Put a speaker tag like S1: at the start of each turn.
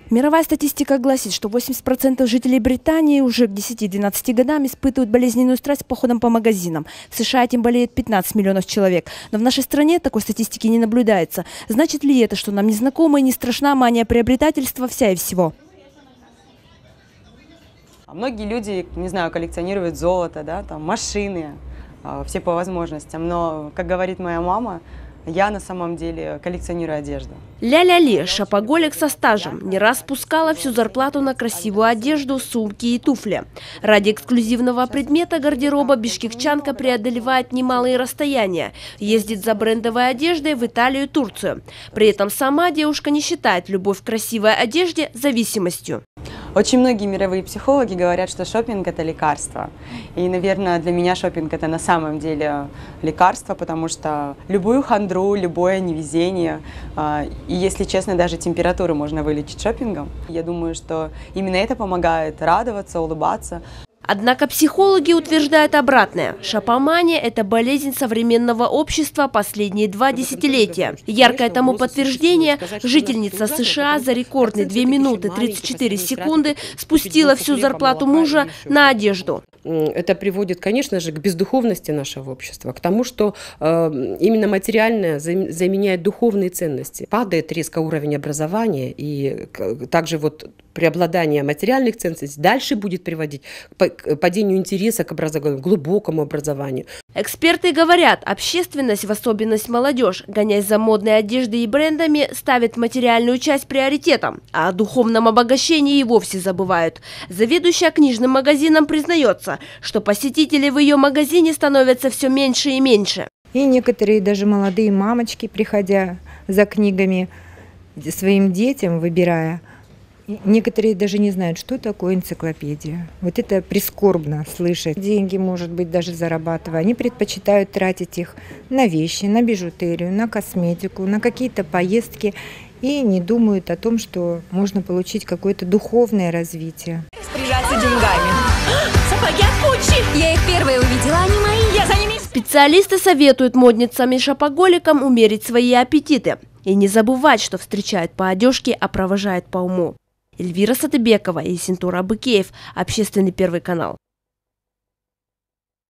S1: Мировая статистика гласит, что 80% жителей Британии уже к 10-12 годам испытывают болезненную страсть к походам по магазинам. В США этим болеет 15 миллионов человек. Но в нашей стране такой статистики не наблюдается. Значит ли это, что нам не знакома и не страшна мания приобретательства вся и всего?
S2: Многие люди, не знаю, коллекционируют золото, да, там, машины, все по возможностям. Но, как говорит моя мама, я на самом деле коллекционирую одежду.
S1: Ляля Ли, шопоголик со стажем, не раз спускала всю зарплату на красивую одежду, сумки и туфли. Ради эксклюзивного предмета гардероба бишкекчанка преодолевает немалые расстояния, ездит за брендовой одеждой в Италию и Турцию. При этом сама девушка не считает любовь к красивой одежде зависимостью.
S2: Очень многие мировые психологи говорят, что шопинг – это лекарство. И, наверное, для меня шопинг – это на самом деле лекарство, потому что любую хандру, любое невезение, и, если честно, даже температуру можно вылечить шопингом. Я думаю, что именно это помогает радоваться, улыбаться.
S1: Однако психологи утверждают обратное. Шопомания – это болезнь современного общества последние 2 десятилетия. Яркое тому подтверждение – жительница США за рекордные 2 минуты 34 секунды спустила всю зарплату мужа на одежду.
S3: Это приводит, конечно же, к бездуховности нашего общества, к тому, что именно материальное заменяет духовные ценности. Падает резко уровень образования, и также вот преобладание материальных ценностей дальше будет приводить к падению интереса к образованию, к глубокому образованию.
S1: Эксперты говорят, общественность, в особенность молодежь, гоняясь за модной одеждой и брендами, ставит материальную часть приоритетом, а о духовном обогащении и вовсе забывают. Заведующая книжным магазином признается, что посетителей в ее магазине становится все меньше и меньше.
S4: И некоторые даже молодые мамочки, приходя за книгами своим детям, выбирая, некоторые даже не знают, что такое энциклопедия. Вот это прискорбно слышать. Деньги, может быть, даже зарабатывая. Они предпочитают тратить их на вещи, на бижутерию, на косметику, на какие-то поездки. И не думают о том, что можно получить какое-то духовное развитие.
S5: Распоряжаться деньгами. Сапоги от Гуччи. Я их первые увидела, они мои, я за ними.
S1: Специалисты советуют модницам и шопоголикам умерить свои аппетиты. И не забывать, что встречают по одежке, а провожают по уму. Эльвира Сатыбекова и Синтур Абыкеев. Общественный первый канал.